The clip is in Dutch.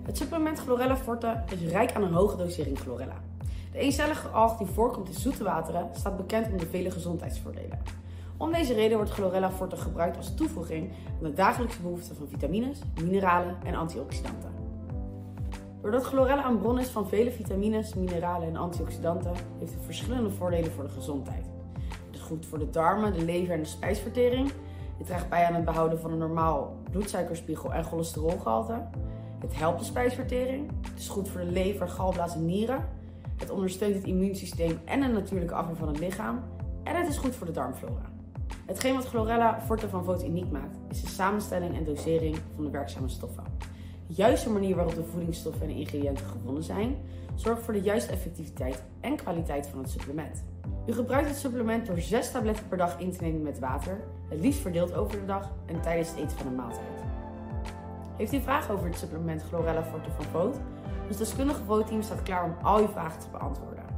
Het supplement Chlorella Forte is rijk aan een hoge dosering chlorella. De eencellige alg die voorkomt in zoete wateren staat bekend om de vele gezondheidsvoordelen. Om deze reden wordt Chlorella Forte gebruikt als toevoeging aan de dagelijkse behoeften van vitamines, mineralen en antioxidanten. Doordat chlorella een bron is van vele vitamines, mineralen en antioxidanten, heeft het verschillende voordelen voor de gezondheid. Het is goed voor de darmen, de lever en de spijsvertering. Het draagt bij aan het behouden van een normaal bloedsuikerspiegel en cholesterolgehalte. Het helpt de spijsvertering. Het is goed voor de lever, galblaas en nieren. Het ondersteunt het immuunsysteem en een natuurlijke afweer van het lichaam. En het is goed voor de darmflora. Hetgeen wat Chlorella Forte van Voot uniek maakt, is de samenstelling en dosering van de werkzame stoffen. De juiste manier waarop de voedingsstoffen en de ingrediënten gewonnen zijn, zorgt voor de juiste effectiviteit en kwaliteit van het supplement. U gebruikt het supplement door 6 tabletten per dag in te nemen met water, het liefst verdeeld over de dag en tijdens het eten van een maaltijd. Heeft u vragen over het supplement Chlorella Forte van Voot? Ons deskundige Vootteam staat klaar om al uw vragen te beantwoorden.